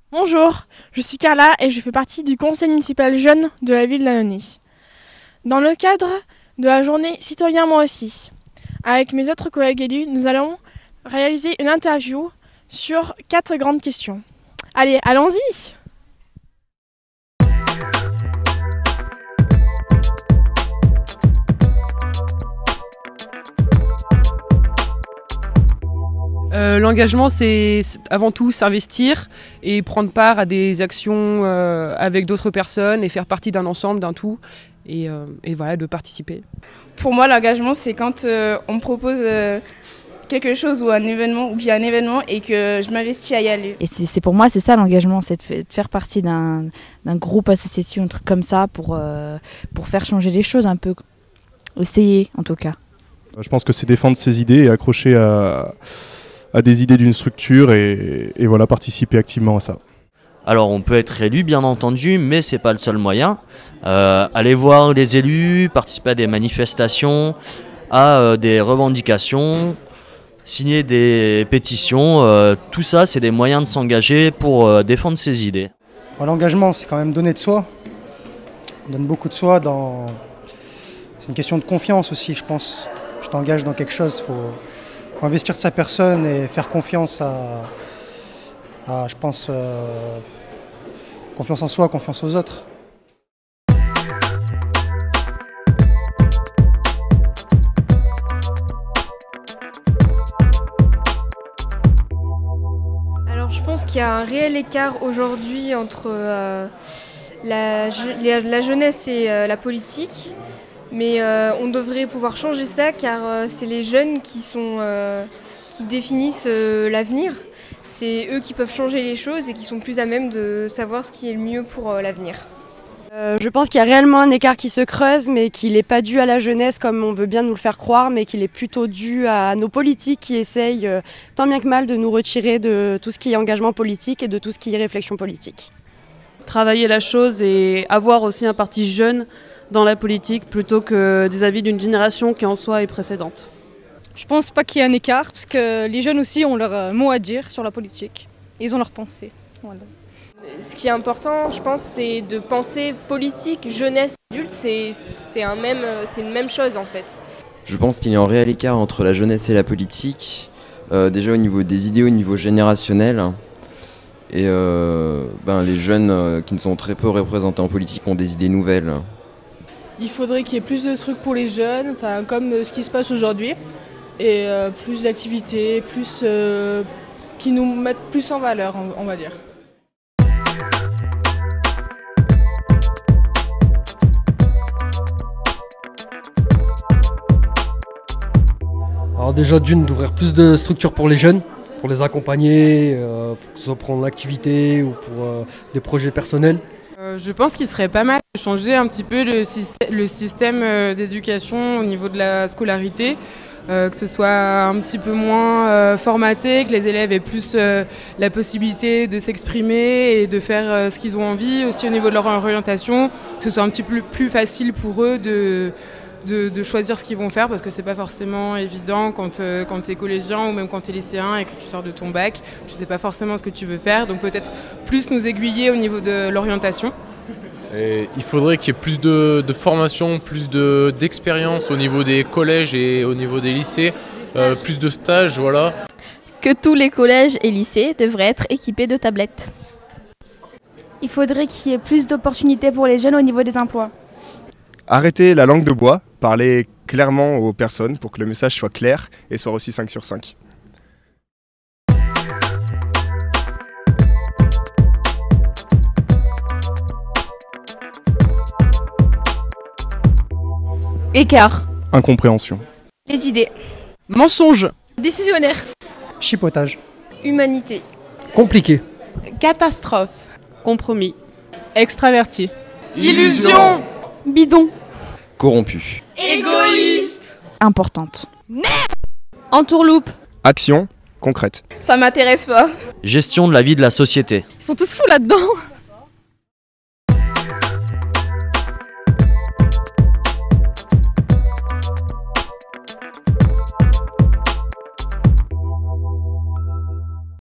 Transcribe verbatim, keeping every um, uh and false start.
Bonjour, je suis Carla et je fais partie du conseil municipal jeune de la ville d'Annonay. Dans le cadre de la journée Citoyen Moi aussi, avec mes autres collègues élus, nous allons réaliser une interview sur quatre grandes questions. Allez, allons-y! Euh, L'engagement, c'est avant tout s'investir et prendre part à des actions euh, avec d'autres personnes et faire partie d'un ensemble, d'un tout, et, euh, et voilà, de participer. Pour moi, l'engagement, c'est quand euh, on me propose euh, quelque chose ou un événement, ou qu'il y a un événement et que je m'investis à y aller. Et c'est pour moi, c'est ça l'engagement, c'est de, de faire partie d'un groupe, association, un truc comme ça pour, euh, pour faire changer les choses un peu. Essayer, en tout cas. Je pense que c'est défendre ses idées et accrocher à... à des idées d'une structure et, et voilà, participer activement à ça. Alors on peut être élu bien entendu, mais c'est pas le seul moyen. Euh, aller voir les élus, participer à des manifestations, à euh, des revendications, signer des pétitions, euh, tout ça c'est des moyens de s'engager pour euh, défendre ses idées. L'engagement, c'est quand même donner de soi. On donne beaucoup de soi dans... C'est une question de confiance aussi, je pense. Je t'engage dans quelque chose, faut... Il faut investir de sa personne et faire confiance à, à je pense, euh, confiance en soi, confiance aux autres. Alors je pense qu'il y a un réel écart aujourd'hui entre euh, la, la jeunesse et euh, la politique. Mais euh, on devrait pouvoir changer ça car euh, c'est les jeunes qui, sont, euh, qui définissent euh, l'avenir. C'est eux qui peuvent changer les choses et qui sont plus à même de savoir ce qui est le mieux pour euh, l'avenir. Euh, je pense qu'il y a réellement un écart qui se creuse, mais qu'il n'est pas dû à la jeunesse comme on veut bien nous le faire croire, mais qu'il est plutôt dû à nos politiques qui essayent euh, tant bien que mal de nous retirer de tout ce qui est engagement politique et de tout ce qui est réflexion politique. Travailler la chose et avoir aussi un parti jeune dans la politique plutôt que des avis d'une génération qui en soi est précédente. Je pense pas qu'il y ait un écart parce que les jeunes aussi ont leur mot à dire sur la politique. Ils ont leur pensée. Voilà. Ce qui est important, je pense, c'est de penser politique, jeunesse, adulte, c'est un même, c'est une même chose en fait. Je pense qu'il y a un réel écart entre la jeunesse et la politique, euh, déjà au niveau des idées, au niveau générationnel. Et euh, ben, les jeunes euh, qui ne sont très peu représentés en politique ont des idées nouvelles. Il faudrait qu'il y ait plus de trucs pour les jeunes, enfin, comme ce qui se passe aujourd'hui, et euh, plus d'activités, plus euh, qui nous mettent plus en valeur, on, on va dire. Alors déjà d'une, d'ouvrir plus de structures pour les jeunes, pour les accompagner, euh, pour que ce soit pour l'activité ou pour euh, des projets personnels. Euh, je pense qu'il serait pas mal de changer un petit peu le, le système euh, d'éducation au niveau de la scolarité, euh, que ce soit un petit peu moins euh, formaté, que les élèves aient plus euh, la possibilité de s'exprimer et de faire euh, ce qu'ils ont envie, aussi au niveau de leur orientation, que ce soit un petit peu plus facile pour eux de, de, de choisir ce qu'ils vont faire, parce que c'est pas forcément évident quand, euh, quand tu es collégien ou même quand tu es lycéen et que tu sors de ton bac, tu sais pas forcément ce que tu veux faire, donc peut-être plus nous aiguiller au niveau de l'orientation. Et il faudrait qu'il y ait plus de, de formation, plus d'expérience au niveau des collèges et au niveau des lycées, euh, plus de stages, voilà. Que tous les collèges et lycées devraient être équipés de tablettes. Il faudrait qu'il y ait plus d'opportunités pour les jeunes au niveau des emplois. Arrêter la langue de bois, parler clairement aux personnes pour que le message soit clair et soit reçu cinq sur cinq. Écart. Incompréhension. Les idées. Mensonge. Décisionnaire. Chipotage. Humanité. Compliqué. Catastrophe. Compromis. Extraverti. Illusion. Bidon. Corrompu. Égoïste. Importante. Entourloupe. Action concrète. Ça m'intéresse pas. Gestion de la vie de la société. Ils sont tous fous là-dedans.